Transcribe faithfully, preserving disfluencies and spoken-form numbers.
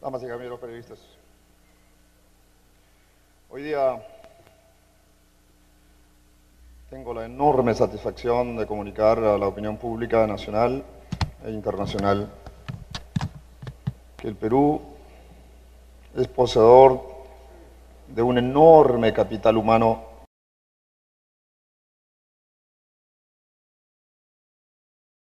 Damas y caballeros periodistas, hoy día tengo la enorme satisfacción de comunicar a la opinión pública nacional e internacional que el Perú es poseedor de un enorme capital humano